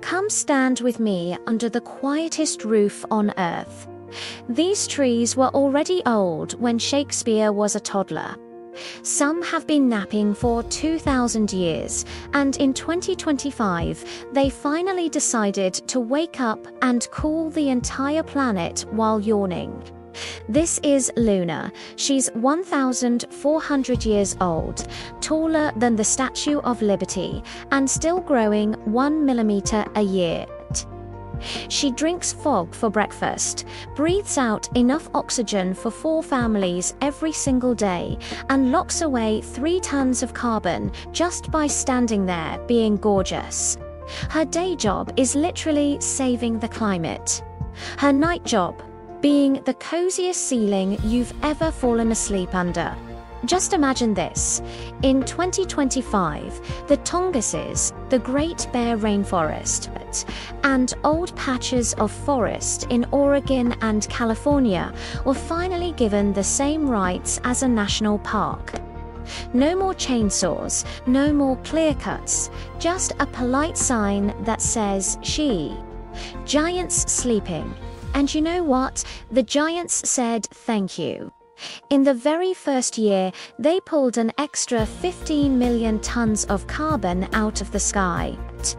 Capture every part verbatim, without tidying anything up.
Come stand with me under the quietest roof on earth. These trees were already old when Shakespeare was a toddler. Some have been napping for two thousand years, and in twenty twenty-five, they finally decided to wake up and cool the entire planet while yawning. This is Luna. She's one thousand four hundred years old, taller than the Statue of Liberty, and still growing one millimeter a year. She drinks fog for breakfast, breathes out enough oxygen for four families every single day, and locks away three tons of carbon just by standing there being gorgeous. Her day job is literally saving the climate. Her night job, being the coziest ceiling you've ever fallen asleep under. Just imagine this. In twenty twenty-five, the Tongases, the Great Bear Rainforest, and old patches of forest in Oregon and California were finally given the same rights as a national park. No more chainsaws, no more clear cuts, just a polite sign that says "Shhh." Giants sleeping. And you know what? The giants said thank you. In the very first year, they pulled an extra fifteen million tons of carbon out of the sky.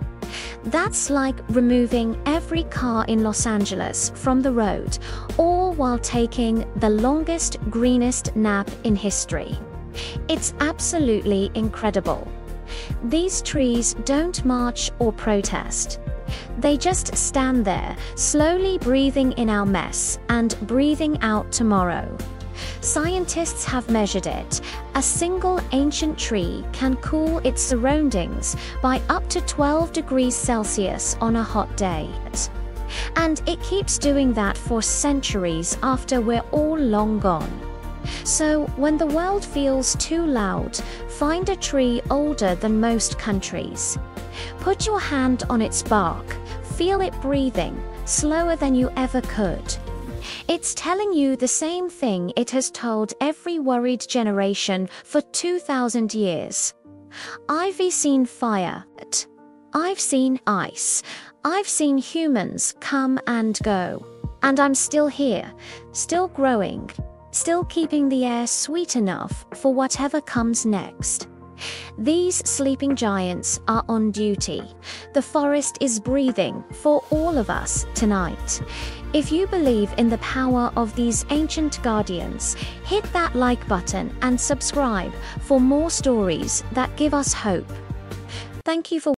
That's like removing every car in Los Angeles from the road, all while taking the longest, greenest nap in history. It's absolutely incredible. These trees don't march or protest. They just stand there, slowly breathing in our mess and breathing out tomorrow. Scientists have measured it. A single ancient tree can cool its surroundings by up to twelve degrees Celsius on a hot day. And it keeps doing that for centuries after we're all long gone. So when the world feels too loud, find a tree older than most countries. Put your hand on its bark, feel it breathing, slower than you ever could. It's telling you the same thing it has told every worried generation for two thousand years. I've seen fire. I've seen ice. I've seen humans come and go. And I'm still here, still growing, still keeping the air sweet enough for whatever comes next. These sleeping giants are on duty. The forest is breathing for all of us tonight. If you believe in the power of these ancient guardians, hit that like button and subscribe for more stories that give us hope. Thank you for